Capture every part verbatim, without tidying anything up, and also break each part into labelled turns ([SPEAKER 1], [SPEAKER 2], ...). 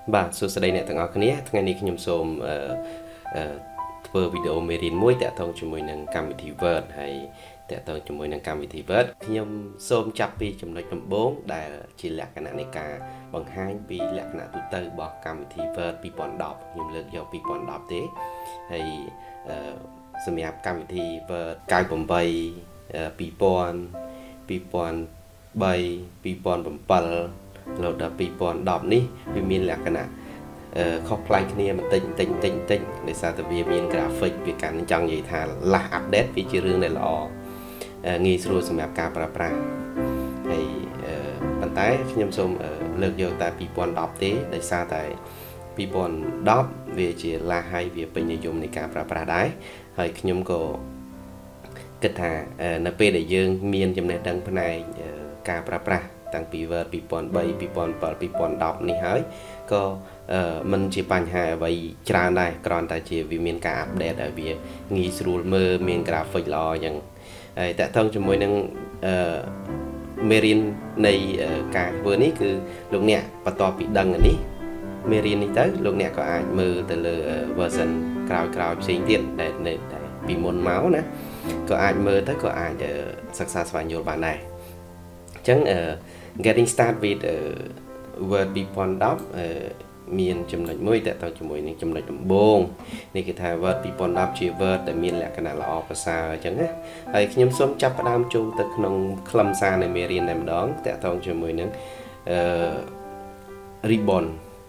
[SPEAKER 1] បាទសួស្តីអ្នកទាំងអស់គ្នាថ្ងៃនេះខ្ញុំសូមអឺអឺធ្វើវីដេអូមេរៀនមួយតាក់ទងជាមួយនឹងកម្មវិធី Word ហើយតាក់ទងជាមួយនឹងកម្មវិធី Word ខ្ញុំសូមចាប់ពីចំណុចដំបូងដែលជាលក្ខណៈនៃការបង្ហាញពីលក្ខណៈទូទៅរបស់កម្មវិធី Word ពីរពាន់ដប់ខ្ញុំលើកយកពីរពាន់ដប់ទេហើយអឺសម្រាប់កម្មវិធី Word កៅប្រាំបី ពីរពាន់ ពីរពាន់បី ពីរពាន់bảyរហូតដល់ពីរពាន់ដប់នេះវាមានលក្ខណៈអឺខុសប្លែកគ្នាបន្តិចបន្តិចបន្តិចបន្តិចដោយសារតែវាមាន graphic វាកាន់ចង់និយាយថា last update វាជារឿងដែលល្អងាយស្រួលសម្រាប់ការប្រើប្រាស់ហើយប៉ុន្តែខ្ញុំសូមលើកយកតែពីរពាន់ដប់ទេដោយសារតែពីរពាន់ដប់វាជា last ហើយវាពេញនិយមនៃការប្រើប្រាស់ដែរហើយខ្ញុំក៏គិតថានៅពេលដែលយើងមានចំណេះដឹងផ្នែកការប្រើប្រាស់តាំងពី Word ពីរពាន់បី ពីរពាន់bảy ពីរពាន់ដប់នេះហើយក៏មិនជាបញ្ហាអ្វីច្រើនដែរគ្រាន់តែជាវាមានការអាប់ដេតឲ្យវាងាយស្រួលមើលមាន graphic ល្អអញ្ចឹងហើយតើតើជាមួយនឹងអឺមេរៀននៃការធ្វើនេះគឺលោកអ្នកបន្ទាប់ពីដឹងនេះមេរៀននេះទៅលោកអ្នកក៏អាចមើលទៅលើ version ក្រោយៗផ្សេងទៀតដែលពីមុនមកណាក៏អាចមើលទៅក៏អាចសិក្សាស្វែងយល់បានដែរអញ្ចឹង getting start with Word ពីរពាន់ដប់មានចំណុចមួយតើតើជាមួយនឹងចំណុចដំបូងនេះគឺថា Word ពីរពាន់ដប់ជា Word ដែលមានលក្ខណៈល្អប្រសើរអញ្ចឹងណាហើយខ្ញុំសូមចាប់ផ្ដើមចូលទៅក្នុងខ្លឹមសារនៃមេរៀនតែម្ដងតើតើជាមួយនឹងអឺ ribbon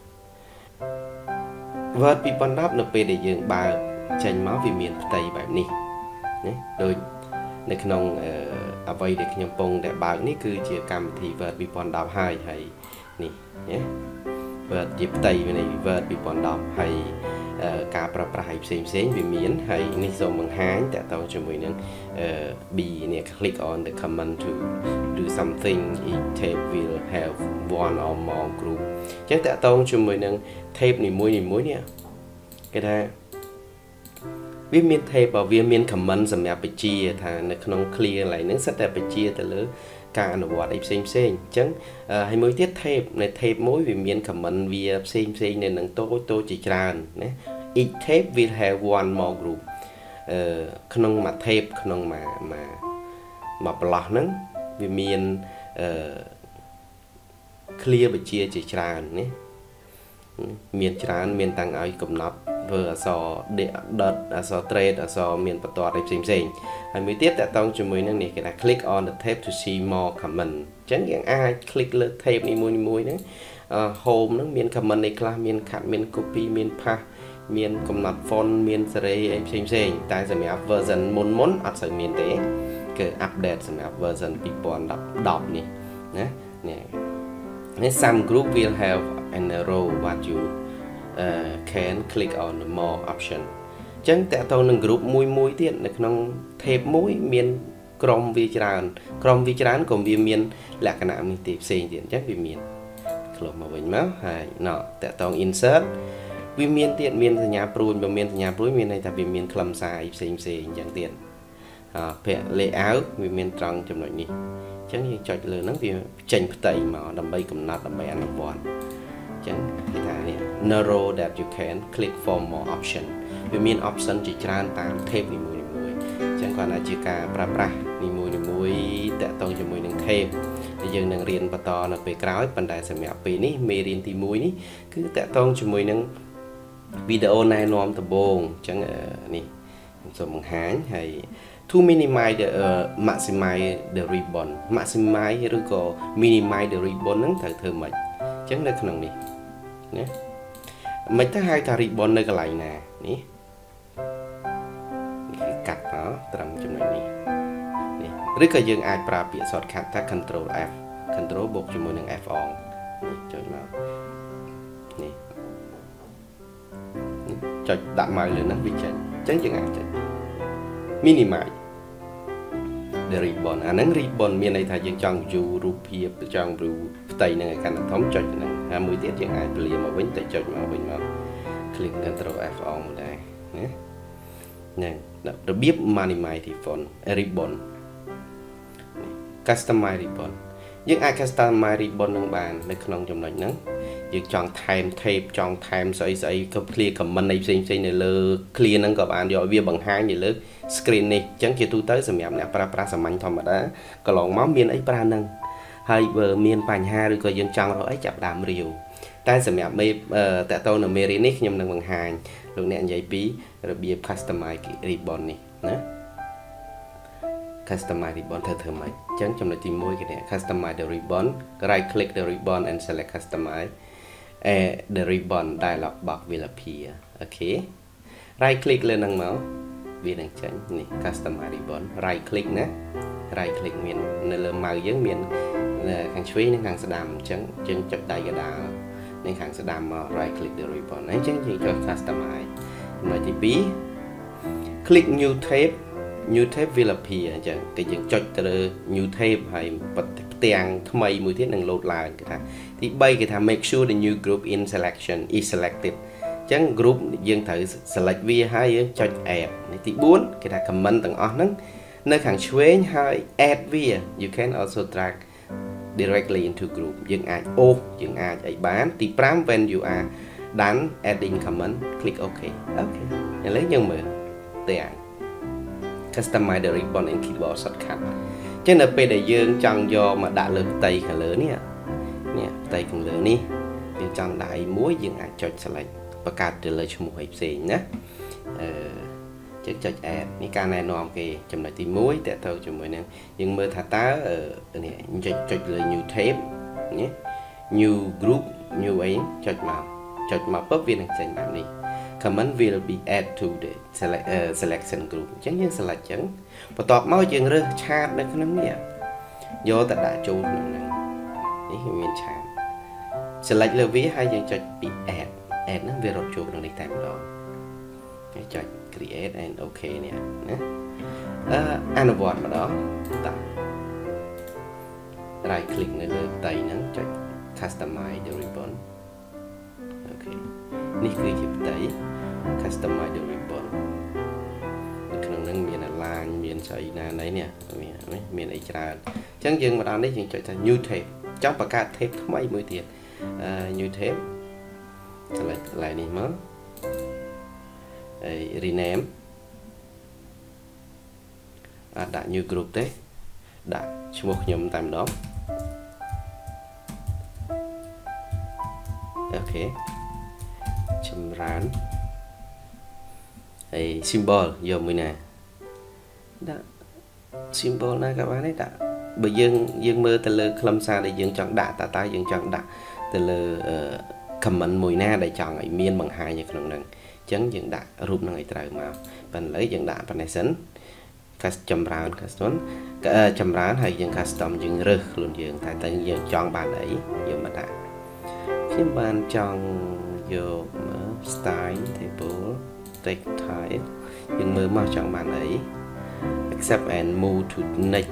[SPEAKER 1] Word ពីរពាន់ដប់នៅពេលដែលយើងបើកចេញមកវាមានផ្ទៃបែបនេះណាដូចនៅក្នុងអ្វីដែលខ្ញុំពងតែបើកនេះគឺជាកម្មវិធី Word ពីរពាន់ដប់ហើយហើយនេះណា Word ជាផ្ទៃនៃ Word ពីរពាន់ដប់ហើយការប្រើប្រាស់ឲ្យផ្សេងផ្សេងវាមានហើយនេះសូមបង្ហាញតើតើជាមួយនឹង B នេះ click on the command to do something each tab will have one or more group អញ្ចឹងតើតើជាមួយនឹង tab នីមួយនីមួយនេះគេថាវាមាន tab វាមាន comment សម្រាប់បញ្ជាថានៅក្នុង clear កន្លែងហ្នឹងសិតតែបញ្ជាទៅលើការអនុវត្តអីផ្សេងផ្សេងអញ្ចឹងហើយមួយទៀត tab នៅ tab មួយវាមាន comment វាផ្សេងផ្សេងនៅនឹងតូចតូចជាច្រើនណា each tab will have one more group អឺក្នុងមួយ tab ក្នុងមួយមួយមួយប្លោះហ្នឹងវាមានអឺ clear បញ្ជាជាច្រើនណាមានច្រើនមានតាំងឲ្យកំណត់ធ្វើអក្សរ dot អក្សរ trade អក្សរមានបន្ទាត់អីផ្សេងផ្សេងហើយមួយទៀតតើតង់ជាមួយនឹងនេះគេថា click on the tab to see more comment អញ្ចឹងយើងអាច click លើ tab នីមួយនីមួយហ្នឹង home ហ្នឹងមាន comment អីខ្លះមាន cut មាន copy មាន paste មានកំណត់ font មាន series អីផ្សេងផ្សេងតែសម្រាប់ version មុនមុនអត់សូវមានទេគឺ update សម្រាប់ version ពីរពាន់ដប់នេះណានេះ some group will have an arrow what you uh, can click on the more option អញ្ចឹងតើតើនឹង group មួយមួយទៀតនៅក្នុង tab មួយមានក្រុមវាច្រើនក្រុមវាច្រើនក៏វាមានលក្ខណៈនេះទេផ្សេងទៀតអញ្ចឹងវាមានឆ្លុះមកវិញមកហើយណោះតើតើ insert វាមានទៀតមានសញ្ញាព្រួយបើមានសញ្ញាព្រួយមានន័យថាវាមានខ្លឹមសារអីផ្សេងផ្សេងអញ្ចឹងទៀតអពាក្យ layout វាមានត្រង់ចំណុចនេះអញ្ចឹងយើងចុចលើហ្នឹងវាចេញផ្ទៃមកដើម្បីកំណត់ដើម្បីអនុវត្តអញ្ចឹងគេថានេះ narrow that you can click for more option វាមាន option ជាច្រើនតាម tab នីមួយនីមួយអញ្ចឹងគាត់ថាជាការប្រើប្រាស់នីមួយនីមួយតាក់ទងជាមួយនឹង tab ដែលយើងនឹងរៀនបន្តនៅពេលក្រោយប៉ុន្តែសម្រាប់ពេលនេះមេរៀនទីមួយនេះគឺតាក់ទងជាមួយនឹងវីដេអូណែនាំដំបូងអញ្ចឹងនេះខ្ញុំសូមបង្ហាញហើយ to minimize the uh, maximize the ribbon maximize ឬក៏ minimize the ribbon ហ្នឹងត្រូវធ្វើម៉េចអញ្ចឹងនៅក្នុងនេះណាមិនទៅហៅថា ribbon នៅកន្លែងណានេះគឺកាត់មកត្រឹមចំណុចនេះនេះឬក៏យើងអាចប្រើពាក្យ shortcut ថា control F control បូកជាមួយនឹង F អងនេះចុចមកនេះចុចដាក់មកលើហ្នឹងវាចេញអញ្ចឹងយើងអាចចុច minimize the ribbon អាហ្នឹង ribbon មានន័យថាយើងចង់ view រូបភាពចង់ view ផ្ទៃហ្នឹងឲ្យកាន់តែធំចុចហ្នឹងហើយមួយទៀតយើងអាចពលាមកវិញតែចុចមកវិញមក click control F អងមកដែរណាហ្នឹងរបៀប minimize ribbon ribbon customize ribbon យើងអាច customize ribbon នឹងបាននៅក្នុងចំណុចហ្នឹងយើងចង់ time tape ចង់ time ស្អីស្អីក៏ clear comment នៃផ្សេងផ្សេងនៅលើ clear ហ្នឹងក៏បានយកវាបង្ហាញនៅលើ screen នេះអញ្ចឹងជាទូទៅសម្រាប់អ្នកប្រើប្រាស់សាមញ្ញធម្មតាកន្លងមកមានអីប្រើហ្នឹងហើយបើមានបញ្ហាឬក៏យើងចង់រកអីចាប់ដើមរាវតែសម្រាប់មេតកតទៅនៅមេរៀននេះខ្ញុំនឹងបង្ហាញលោកអ្នកនិយាយពីរបៀប customize ribbon នេះណា customize ribbon ធ្វើធ្វើម៉េចអញ្ចឹងចំណុចទីមួយគេថា customize the ribbon right click the ribbon and select customize uh, the ribbon dialog box will appear អូខេ right click លើហ្នឹងមកវានឹងចេញនេះ customize ribbon right click ណា right click មាននៅលើ mouse យើងមានខាងឆ្វេងនិងខាងស្ដាំអញ្ចឹងយើងចុចដៃកណ្ដាលនៅខាងស្ដាំមក right click the ribbon អញ្ចឹងយើងចុច customize ចំណុចទីពីរ click new tab new tab will appear អញ្ចឹងតែយើងចុចទៅលើ new tab ហើយផ្ទាំងថ្មីមួយទៀតនឹង load ឡើងគេថាទីបីគេថា make sure the new group in selection is selected អញ្ចឹង group យើងត្រូវ select វាហើយយើងចុច add នេះទីបួនគេថា comment ទាំងអស់ហ្នឹងនៅខាងឆ្វេងហើយ add វា you can also drag directly into group យើងអាចអូសយើងអាចអីបានទី5 when you are done adding comment click OK អូខេឥឡូវយើងមើលទាំង customize the ribbon and keyboard shortcut ចឹងនៅពេលដែលយើងចង់យកមកដាក់លើផ្ទៃខាងលើនេះនេះផ្ទៃខាងលើនេះយើងចង់ដាក់អីមួយយើងអាចចុច select បង្កើតទៅលើឈ្មោះអីផ្សេងណាអឺចុចចុច add នេះការណែនាំគេចំណុចទីមួយតើទៅជាមួយនឹងយើងមើលថាតើនេះចុចចុចលើ new tab នេះ new group new អីចុចមកចុចមកปุ๊បវានឹងចេញបែបនេះ comment will be add to the select uh, selection group អញ្ចឹងយើង select អញ្ចឹងបន្ទាប់មកយើងរើសឆាតនៅក្នុងនេះយកទៅដាក់ចូលក្នុងហ្នឹងនេះមានឆាត select លើវាហើយយើងចុចពី add add ហ្នឹងវារត់ចូលក្នុងនេះតែម្ដងហើយចុច create and OK នេះណាអឺអនុវត្តម្ដងតា right click នៅលើផ្ទៃហ្នឹងចុច customize the ribbon អូខេនេះគឺជាផ្ទៃ customize the ribbon នៅក្នុងហ្នឹងមាន align មានស្អីណាណីនេះមានមានអីច្រើនអញ្ចឹងយើងមកដល់នេះយើងចុចថា new tab ចង់បង្កើត tab ថ្មីមួយទៀតអឺ new tab select កន្លែងនេះមកហើយ rename អាចដាក់ new group ទេដាក់ឈ្មោះខ្ញុំតែម្ដងអូខេចម្រើនហើយ symbol យកមួយណាដាក់ symbol ណាក៏បានដែរដាក់បើយើងយើងមើលទៅលើខ្លឹមសារដែលយើងចង់ដាក់តើតើយើងចង់ដាក់ទៅលើ comment មួយណាដែលចង់ឲ្យមានបង្ហាញនៅក្នុងហ្នឹងអញ្ចឹងយើងដាក់រូបហ្នឹងឲ្យត្រូវមកប៉ុន្តែឥឡូវយើងដាក់ permission ចម្រើន custom ចម្រើនហើយយើង custom យើងរើសខ្លួនយើងតែតើយើងចង់បានអីយកមកដាក់ខ្ញុំបានចង់យក style table text type យើងមើលមកចង់បានអី accept and move to next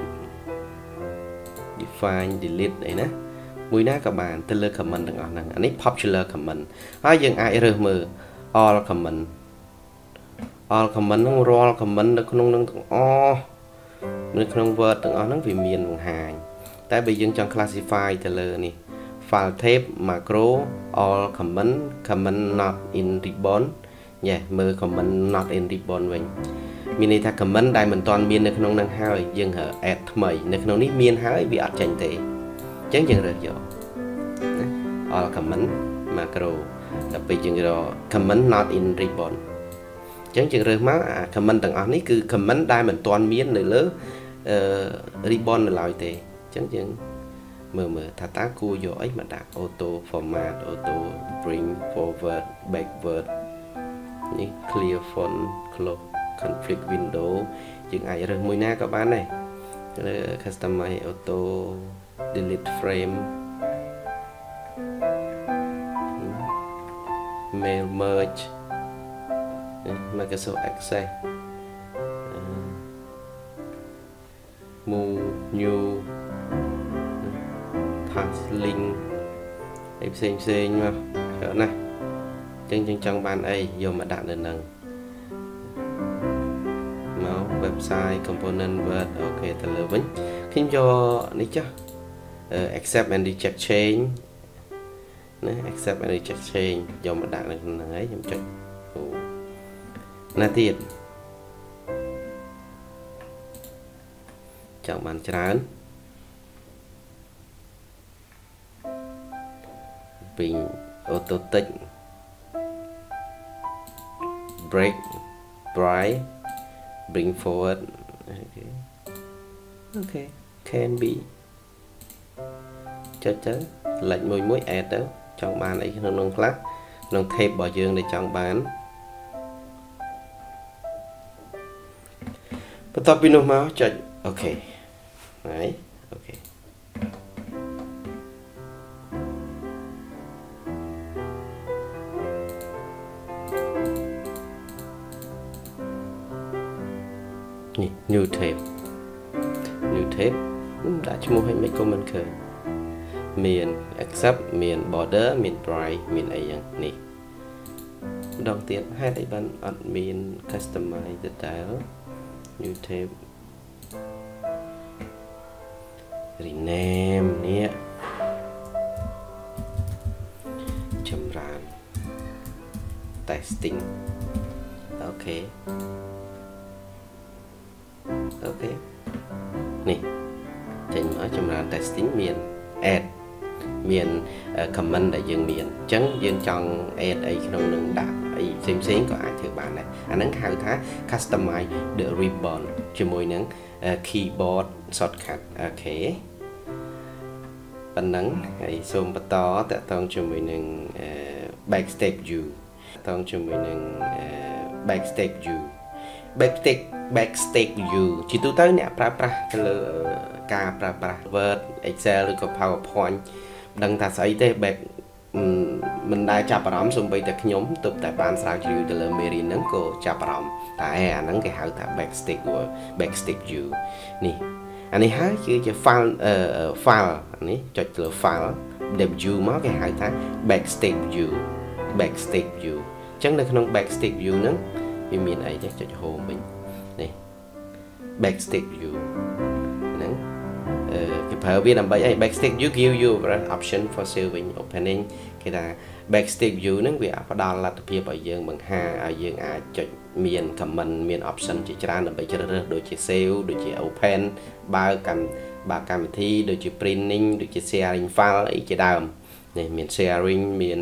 [SPEAKER 1] define delete អីណាមួយណាក៏បានទៅលើ comment ទាំងអស់ហ្នឹងអានេះ popular comment ហើយយើងអាចរើសមើល all comment all comment ហ្នឹងរាល់ comment នៅក្នុងហ្នឹងទាំងអស់នៅក្នុង word ទាំងអស់ហ្នឹងវាមានបង្ហាញតែបើយើងចង់ classify ទៅលើនេះ file tab macro all comment comment not in ribbon ញ៉េមើល comment not in ribbon វិញមានន័យថា comment ដែលមិនទាន់មាននៅក្នុងហ្នឹងហើយយើងរើ add ថ្មីនៅក្នុងនេះមានហើយវាអត់ចេញទេអញ្ចឹងយើងរើសយកណា all comment macro ដល់ពេលយើងរក comment not in ribbon អញ្ចឹងយើងរើសមកអា comment ទាំងអស់នេះគឺ comment ដែលមិនទាន់មាននៅលើ ribbon នៅឡើយទេអញ្ចឹងយើងមើលមើលថាតើគួរយកអីមកដាក់ auto format auto bring forward backward នេះ clear font close conflict window យើងអាចរើសមួយណាក៏បានដែរលើ customize auto delete frame mail merge Microsoft Access move new task link អីផ្សេងផ្សេងមកច្រើនណាស់អញ្ចឹងយើងចង់បានអីយកមកដាក់នៅនឹងមក website component word អូខេទៅលើវិញខ្ញុំយកនេះចាស់ accept and reject change ណា accept and reject change យកមកដាក់នៅក្នុងហ្នឹងហើយខ្ញុំចុចណាទៀតចង់បានច្រើនពីង auto tick break bright bring forward okay okay can be ចុចទៅលេចមួយមួយ add ទៅចង់បានអីក្នុងនោះខ្លះក្នុង tape របស់យើងដែលចង់បានបន្ទាប់ពីនោះមកចុច OK ហើយ OK នេះ new tape new tape ដាក់ឈ្មោះឲ្យមិនក៏មិនឃើញមាន accept មាន border មាន bright មានអីយ៉ាងនេះម្ដងទៀតហេតុអីបានអត់មាន customize detail new tape rename នេះចម្រើន testing អូខេអូខេនេះចេញមកចម្រើន testing មាន add មាន comment ដែលយើងមានអញ្ចឹងយើងចង់ add អីក្នុងនឹងដាក់អីផ្សេងផ្សេងក៏អាចធ្វើបានដែរអាហ្នឹងហៅថា customize the ribbon ជាមួយនឹង keyboard shortcut អូខេប៉ុណ្ណឹងហើយសូមបន្តតកតងជាមួយនឹង backstage view តកតងជាមួយនឹង backstage view backstage backstage view ជាទូទៅអ្នកប្រើប្រាស់ទៅលើការប្រើប្រាស់ Word Excel ឬក៏ PowerPoint ដឹងថាស្អីទេ back មិនដែលចាប់អារម្មណ៍សូម្បីតែខ្ញុំទើបតែបានស្រាវជ្រាវទៅលើមេរៀនហ្នឹងក៏ចាប់អារម្មណ៍តែអាហ្នឹងគេហៅថា backstage backstage view នេះអានេះហើយគឺជា file file នេះចុចទៅលើ file view មកគេហៅថា backstage view backstage view អញ្ចឹងនៅក្នុង backstage view ហ្នឹងវាមានអីទេចុច home វិញនេះ backstage view ហ្នឹងអឺគេប្រើវាដើម្បីអី backstage view give you option for saving opening គេថា backstage view ហ្នឹងវាផ្ដល់លទ្ធភាពឲ្យយើងបង្ហាញឲ្យយើងអាចចុចមាន comment មាន option ជាច្រើនដើម្បីជ្រើសរើសដូចជា save ដូចជា open បើកម្មបើកម្មវិធីដូចជា printing ដូចជា sharing file អីជាដើមនេះមាន sharing មាន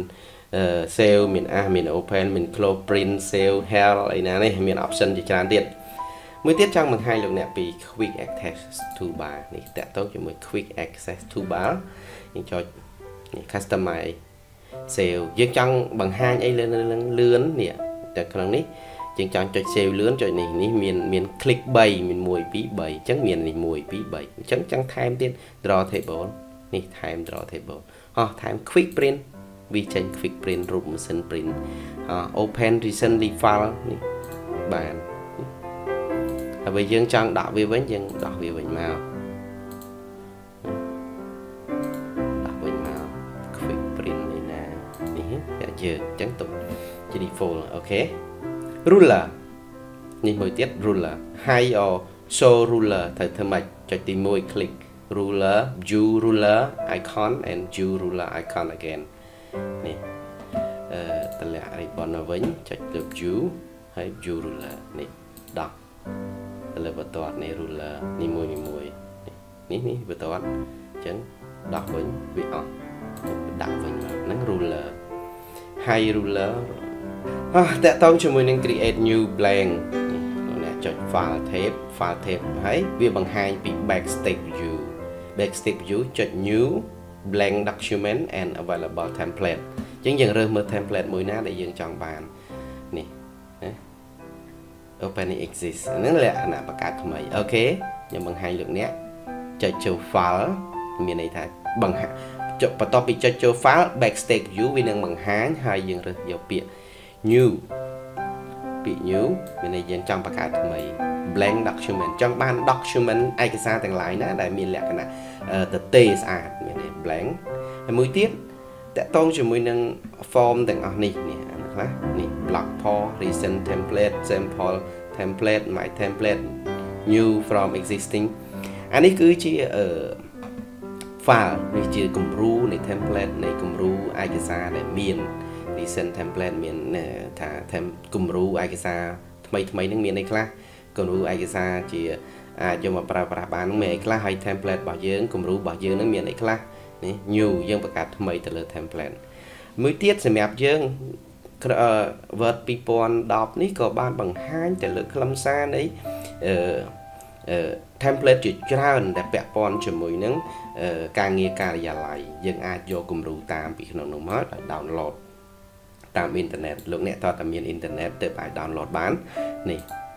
[SPEAKER 1] save មាន as មាន open មាន close print save hell អីណានេះមាន option ជាច្រើនទៀតមួយទៀតចង់បង្ហាញលោកអ្នកពី quick access toolbar នេះតកតងជាមួយ quick access toolbar យើងចុចនេះ customize save យើងចង់បង្ហាញអីលឿនលឿននេះតែក្នុងនេះយើងចង់ចុច save លឿនចុចនេះនេះមានមាន click 3មាន1 2 3អញ្ចឹងមាននេះ1 2 3អញ្ចឹងចង់ថែមទៀត draw table នេះថែម draw table អោះថែម quick print វាចេញ quick print រូបម៉ាស៊ីន print open recently file នេះបានហើយយើងចង់ដាក់វាវិញយើងដោះវាវិញមកដាក់វិញមក quick print នេះណានេះតែយើងអញ្ចឹងទុកជា default អូខេ ruler នេះមួយទៀត ruler high or show ruler ត្រូវធ្វើម៉េចចុចទី1 click ruler view ruler icon and view ruler icon again នេះអឺតម្លាក់ ribbon មកវិញចុចលើ view ហើយ view ruler នេះដោះទៅលើបន្ទាត់នៃ ruler នេះមួយមួយនេះនេះបន្ទាត់អញ្ចឹងដោះវិញវាអស់ដាក់វិញមកហ្នឹង ruler high ruler អោះតកតងជាមួយនឹង create new blank នេះអ្នកចុច file tape file tape ហើយវាបង្ហាញពី backstage view backstage view ចុច new blank document and available template អញ្ចឹងយើងរើសមើល template មួយណាដែលយើងចង់បាននេះណា open exist ហ្នឹងលក្ខណៈបង្កើតថ្មីអូខេខ្ញុំបង្ហាញលោកអ្នកចុចចូល file មានន័យថាបង្ហាញចុចបន្ទាប់ពីចុចចូល file backstage view វានឹងបង្ហាញហើយយើងរើសយកពាក្យ new ពាក្យ new មានន័យយើងចង់បង្កើតថ្មី blank document ចង់បាន document ឯកសារទាំងឡាយណាដែលមានលក្ខណៈទទេស្អាតមានន័យ blank ហើយមួយទៀតតកតងជាមួយនឹង form ទាំងអស់នេះនេះខ្លះនេះ block post recent template sample template my template new from existing អានេះគឺជា file នេះជាគំរូនៃ template នៃគំរូឯកសារដែលមាន recent template មានថាគំរូឯកសារថ្មីថ្មីនឹងមានអីខ្លះគំរូឯកសារជាអាចយកមកប្រើប្រាស់បានមានអីខ្លះហើយ template របស់យើងគំរូរបស់យើងនឹងមានអីខ្លះនេះ new យើងបង្កើតថ្មីទៅលើ template មួយទៀតសម្រាប់យើង Word ពីរពាន់ដប់នេះក៏បានបង្ហាញទៅលើខ្លឹមសារនៃអឺ template ជាច្រើនដែលពាក់ព័ន្ធជាមួយនឹងការងារការិយាល័យយើងអាចយកគំរូតាមពីក្នុងនោះមកដោយ download តាមអ៊ីនធឺណិតលោកអ្នកតើតើមានអ៊ីនធឺណិតទៅអាច download បាននេះ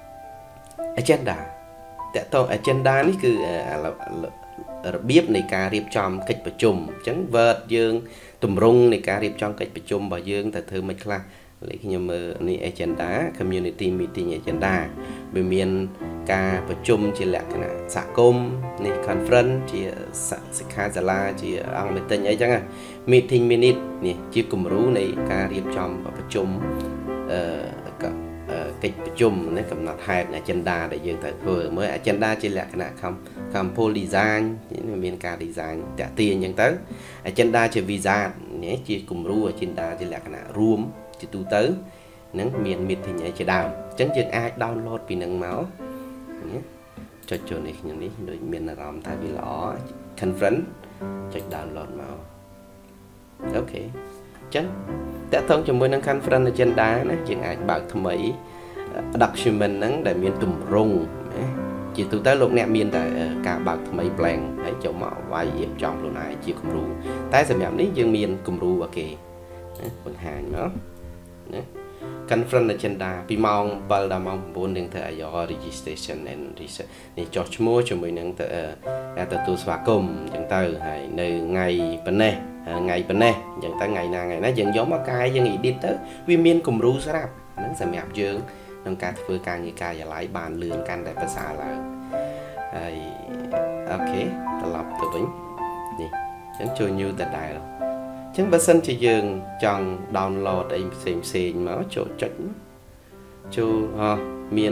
[SPEAKER 1] agenda តើតើ agenda នេះគឺរបៀបនៃការរៀបចំកិច្ចប្រជុំអញ្ចឹង Word យើងទម្រង់នៃការរៀបចំកិច្ចប្រជុំរបស់យើងតើធ្វើមិនខ្លះលេខខ្ញុំមើលនេះ agenda community meeting agenda វាមានការប្រជុំជាលក្ខណៈសហគមន៍នេះ conference ជាសិក្ខាសាលាជាអង្គ meeting អីចឹង meeting minute នេះជាគំរូនៃការរៀបចំប្រជុំអឺកិច្ចប្រជុំនេះកំណត់ហេតុ agenda ដែលយើងត្រូវធ្វើមើល agenda ជាលក្ខណៈ Compose design មានការ design តាក់ទាញអញ្ចឹងទៅ agenda ជា wizard នេះជាគំរូ agenda ជាលក្ខណៈរួមជាទូទៅនឹងមាន meeting អីជាដើមអញ្ចឹងយើងអាច download ពីនឹងមកចុចចូលនេះខ្ញុំនេះដូចមានអារម្មណ៍ថាវាល្អ conference ចុច download មកអូខេអញ្ចឹងតើតើជាមួយនឹង conference agenda ណាយើងអាចបើកថ្មី document ហ្នឹងដែលមានទម្រង់ណាជាទូទៅលោកអ្នកមានតែការបើកថ្មី blank ហើយចូលមកវាយរៀបចំខ្លួនឯងជាគំរូតែសម្រាប់នេះយើងមានគំរូរបស់គេណាបង្ហាញមកណា conference agenda ពីម៉ោងbảyដល់ម៉ោងchínនឹងធ្វើឲ្យ registration and research នេះចុះឈ្មោះជាមួយនឹងទទួលស្វាគមន៍អញ្ចឹងទៅហើយនៅថ្ងៃប៉ុណ្ណេះថ្ងៃប៉ុណ្ណេះអញ្ចឹងទៅថ្ងៃណាថ្ងៃណាយើងយកមកកែយើង edit ទៅវាមានគំរូស្រាប់ហ្នឹងសម្រាប់យើងក្នុងការធ្វើការងារការិយាល័យបានលឿនកាន់តែប្រសើរឡើងហើយអូខេត្រឡប់ទៅវិញនេះអញ្ចឹងចូល new ដដែលអញ្ចឹងបើសិនជាយើងចង់ download អីផ្សេងផ្សេងមកចូលចុចចូលមាន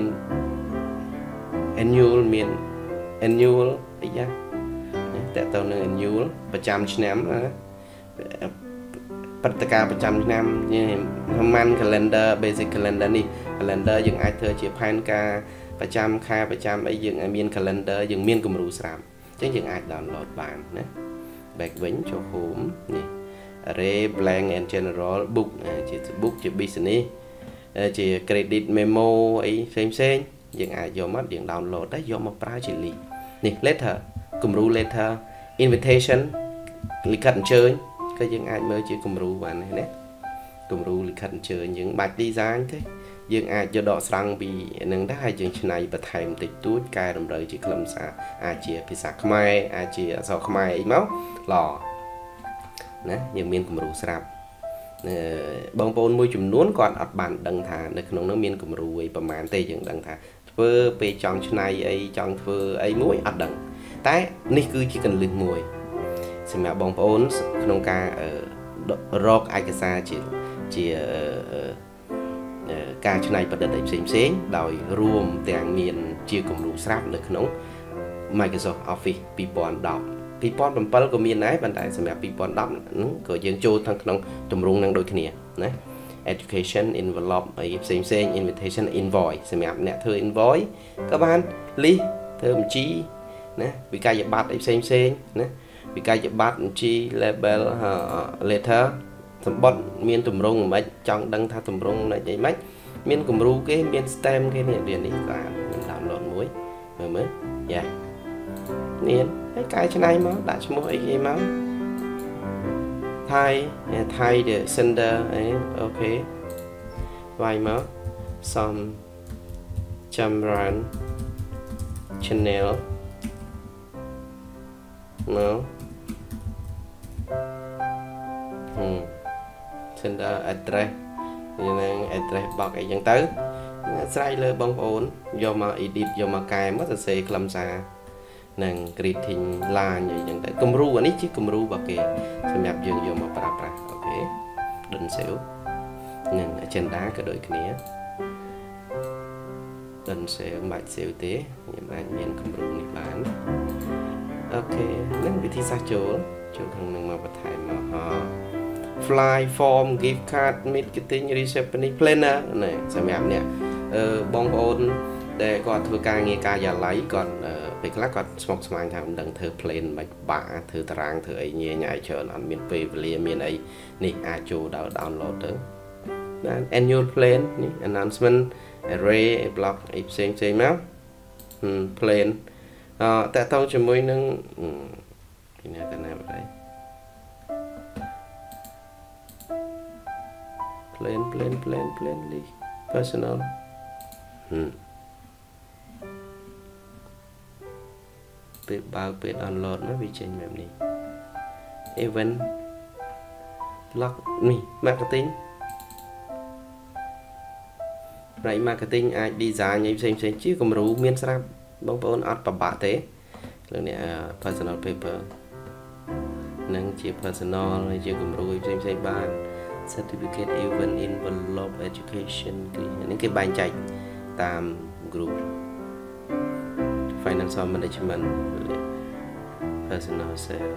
[SPEAKER 1] annual មាន annual អីយ៉ាតើតើនឹង annual ប្រចាំឆ្នាំណាព្រឹត្តិការណ៍ប្រចាំឆ្នាំហ្នឹង calendar basic calendar នេះ calendar យើងអាចធ្វើជាផែនការប្រចាំខែប្រចាំអីយើងមាន calendar យើងមានគំរូស្រាប់អញ្ចឹងយើងអាច download បានណា back វិញចូល home នេះ array blank and general book ជា book ជា business ជា credit memo អីផ្សេងផ្សេងយើងអាចយកមកយើង download ដែរយកមកប្រើជា link នេះ letter គំរូ letter invitation លិខិតអញ្ជើញក៏យើងអាចមើលជាគំរូបានដែរណាគំរូលិខិតអញ្ជើញយើងបាច់ design ទេយើងអាចយកដកស្រង់ពីនឹងដែរហើយយើងច្នៃបន្ថែមតិចតួចកែតម្រូវជាខ្លឹមសារអាចជាភាសាខ្មែរអាចជាអក្សរខ្មែរអីមកល្អណាយើងមានគំរូស្រាប់បងប្អូនមួយចំនួនគាត់អត់បានដឹងថានៅក្នុងនោះមានគំរូអីប្រហែលទេយើងដឹងថាធ្វើពេលចង់ច្នៃអីចង់ធ្វើអីមួយអត់ដឹងតែនេះគឺជាកន្លឹះមួយសម្រាប់បងប្អូនក្នុងការរកឯកសារជាជាការច្នៃប្រឌិតអីផ្សេងផ្សេងដោយរួមទាំងមានជាគំរូស្រាប់នៅក្នុង Microsoft Office ពីរពាន់ដប់ ពីរពាន់bảyក៏មានដែរប៉ុន្តែសម្រាប់ពីរពាន់ដប់ហ្នឹងក៏យើងចូលទាំងក្នុងទម្រង់ហ្នឹងដូចគ្នាណា education envelope អីផ្សេងផ្សេង invitation invoice សម្រាប់អ្នកធ្វើ invoice ក៏បាន list ធ្វើបញ្ជីណាវិក័យប័ត្រអីផ្សេងផ្សេងណាវិក័យប័ត្របញ្ជី label letter សម្បត្តិមានទម្រង់មិន ចង់ដឹងថាទម្រង់ណាអីមិនមានគំរូគេមាន stem គេនេះរៀននេះក៏មាន download មួយមើលមើលយ៉ានេះហើយកែច្នៃមកដាក់ឈ្មោះអីគេមក Thai Thai the sender អីអូខេវាយមកសំចម្រើន channel មក sender address នឹង address box អីចឹងទៅស្រ័យលើបងប្អូនយកមក edit យកមកកែមកសរសេរខ្លឹមសារនឹង greeting line អីចឹងទៅគំរូអានេះជាគំរូរបស់គេសម្រាប់យើងយកមកប្រើប្រាស់អូខេ done save និង agenda ក៏ដូចគ្នា done save មិនបាច់ save ទេខ្ញុំអាចមានគំរូនេះបាន ok nên vị trí xa chỗ chỗ thằng nâng mà bật thải mà họ fly form gift card marketing receptionist planner này xem em nè bong ôn để còn thưa ca nghe ca giả lấy còn về các còn smoke smile thằng đằng thưa plan bạch bạ thưa tarang thưa ấy nhẹ nhảy chờ nó miền về về miền ấy nè a chu đào download đó annual plan nè announcement array block ấy xem xem máu plan tại tao chỉ mới nâng cái này cái này vào đây plan plan plan plan đi personal tự bao tự download nó bị change mềm đi event log mi marketing này marketing ai design như xem xem chứ còn rủ miên sao bông bông art bà bạ thế lần này personal paper nâng chia personal chia cùng rủ xem xem ban certificate event envelope education những cái bài chạy tam group financial management personal sale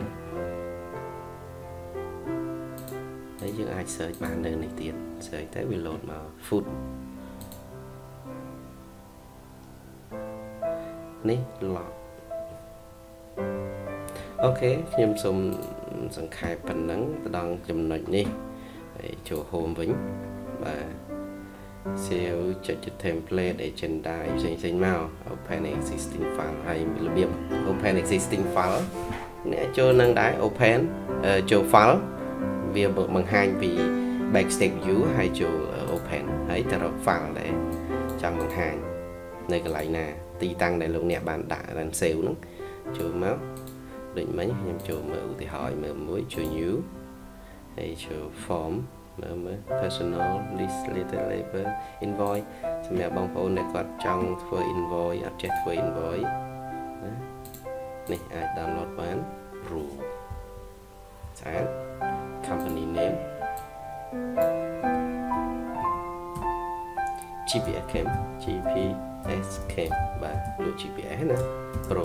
[SPEAKER 1] đấy chứ ai search bàn đời này tiền search tới bị lột mà food ní lọt ok nhưng xong sẵn khai phần nắng đang chùm nổi ní chỗ home vĩnh và siêu cho cho template để trên đài xanh xanh màu open existing file hay là biếng open existing file nè cho năng đái open cho file vì bằng hai vì backstage view hay cho open thấy ta rồi file để trong bằng hai nơi cái lại nè ti tăng này lúc nè bạn đã đang xêu nó cho máu định mấy em cho mở thì hỏi mở mới cho new hay cho form mở mở personal list later label invoice xem mẹ bông phone này có trong for invoice object for invoice này ai download bán rule sáng company name giê pê ét cam giê pê ét cam và lựa giê pê ét nè pro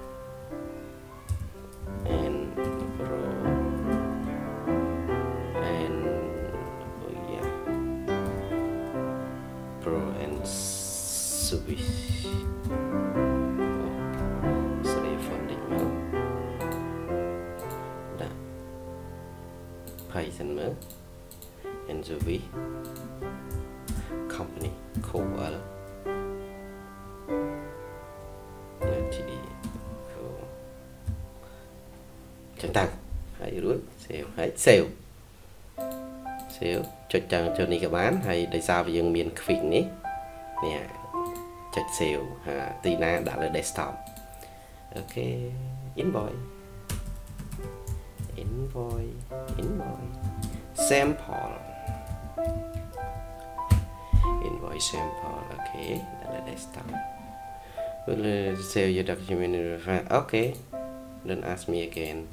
[SPEAKER 1] and pro and oh yeah pro and service sorry funding mà đã Python mà and service company code chẳng tăng hãy rút xèo hãy xèo xèo cho chẳng cho này các bạn hay tại sao bây giờ miền phình ní nè chạch xèo à tì na đã là desktop ok invoice invoice invoice sample invoice sample ok đã là desktop rồi save your document ok don't ask me again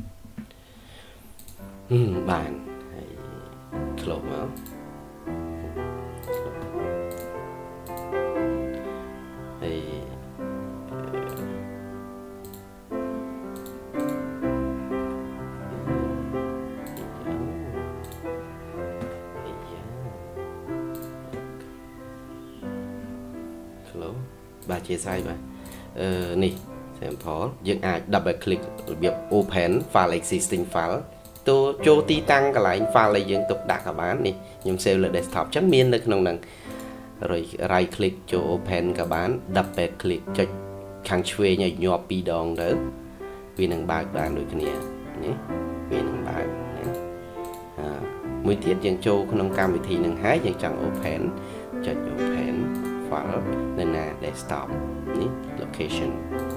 [SPEAKER 1] hmm, bàn hay close máu hay close ba chia sai mà ờ nè sample dựng ai double click việc open file existing file tôi cho tí tăng cái lại file này dựng tục đặt các bạn đi nhưng save là desktop chắc miên được không nè rồi right click cho open các bạn double click cho khang chuê nhảy nhỏ pi đòn đó vì năng bạc bạn được cái này nhé vì năng bạc à mới tiết dân châu không cam vị thì năng hái dân chẳng open cho open file nên là desktop nhé location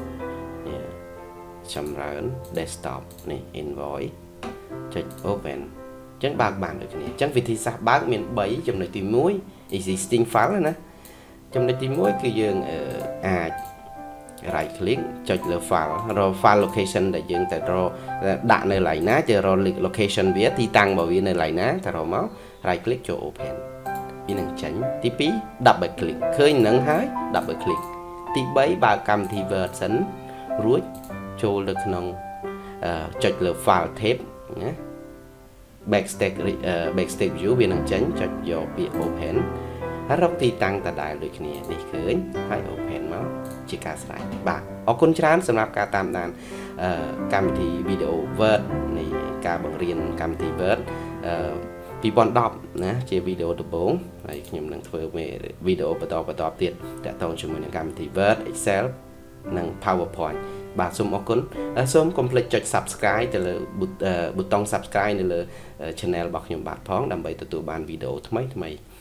[SPEAKER 1] chấm rán desktop này invoice cho open chẳng bạc bạn được này chẳng vì thì sao bác miền bảy trong này tìm muối existing file nè trong này tìm muối cái dương à right click cho là file rồi file location để dương tại rồi đặt nơi lại ná chờ rồi location viết thì tăng bảo vì nơi lại ná tại rồi máu right click cho open vì năng tránh tí pí double click khơi nắng hái double click tí bấy ba cầm thì vợt sẵn ruột cho được nông ចុចលើ file tape ណា backstage backstage view វានឹងចេញចុចយកពាក្យ open ហើយរកទីតាំងដដែលដូចគ្នានេះឃើញហើយ open មកជាការស្រេចបាទអរគុណច្រើនសម្រាប់ការតាមដានកម្មវិធី video Word នៃការបង្រៀនកម្មវិធី Word ពីរពាន់ដប់ ណាជាវីដេអូដំបូងហើយខ្ញុំនឹងធ្វើវីដេអូបន្តបន្តទៀតតាក់ទងជាមួយនឹងកម្មវិធី Word Excel និង PowerPoint បាទសូមអរគុណសូមកុំភ្លេចចុច Subscribe ទៅលើប៊ូតុង Subscribe នៅលើ Channel របស់ខ្ញុំបាទផងដើម្បីទទួលបានវីដេអូថ្មីៗ